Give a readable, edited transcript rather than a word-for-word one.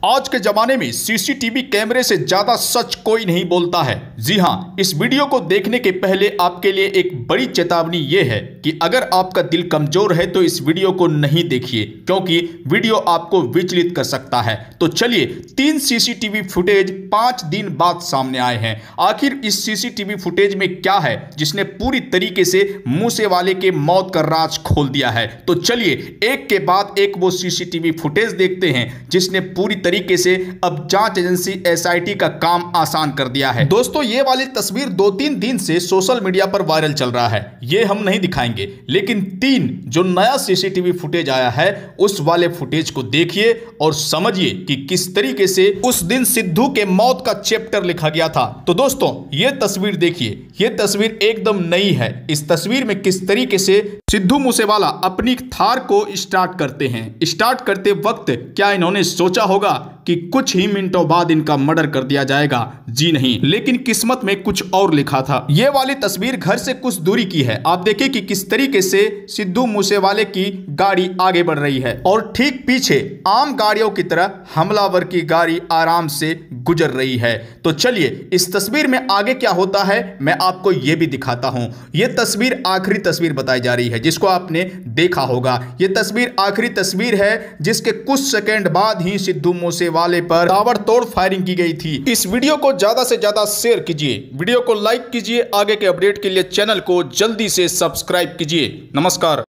आज के जमाने में सीसीटीवी कैमरे से ज्यादा सच कोई नहीं बोलता है। जी हां, इस वीडियो को देखने के पहले आपके लिए एक बड़ी चेतावनी यह है कि अगर आपका दिल कमजोर है तो इस वीडियो को नहीं देखिए, क्योंकि वीडियो आपको विचलित कर सकता है। तो चलिए, 3 सीसीटीवी फुटेज 5 दिन बाद सामने आए हैं। आखिर इस सीसीटीवी फुटेज में क्या है जिसने पूरी तरीके से मूसेवाले के मौत का राज खोल दिया है? तो चलिए, एक के बाद एक वो सीसीटीवी फुटेज देखते हैं जिसने पूरी तरीके से अब जांच एजेंसी एसआईटी का काम आसान कर दिया है। दोस्तों, ये वाली तस्वीर 2-3 दिन से सोशल मीडिया पर वायरल चल रहा है। ये हम नहीं दिखाएंगे, लेकिन 3 जो नया सीसीटीवी फुटेज आया है उस वाले फुटेज को देखिए और समझिए कि किस तरीके से उस दिन सिद्धू के मौत का चैप्टर लिखा गया था। तो दोस्तों, ये तस्वीर देखिए, ये तस्वीर एकदम नई है। इस तस्वीर में किस तरीके से सिद्धू मूसेवाला अपनी थार को स्टार्ट करते हैं। स्टार्ट करते वक्त क्या इन्होंने सोचा होगा कि कुछ ही मिनटों बाद इनका मर्डर कर दिया जाएगा? जी नहीं, लेकिन किस्मत में कुछ और लिखा था। यह वाली तस्वीर घर से कुछ दूरी की है। आप देखिए कि किस तरीके से सिद्धू मूसेवाले की गाड़ी आगे बढ़ रही है और ठीक पीछे आम गाड़ियों की तरह हमलावर की गाड़ी आराम से गुजर रही है। तो चलिए, इस तस्वीर में आगे क्या होता है मैं आपको यह भी दिखाता हूं। यह तस्वीर आखिरी तस्वीर बताई जा रही है जिसको आपने देखा होगा। यह तस्वीर आखिरी तस्वीर है जिसके कुछ सेकंड बाद ही सिद्धू मूसेवाले पर ताबड़तोड़ फायरिंग की गई थी। इस वीडियो को ज्यादा से ज्यादा शेयर कीजिए, वीडियो को लाइक कीजिए। आगे के अपडेट के लिए चैनल को जल्दी से सब्सक्राइब कीजिए। नमस्कार।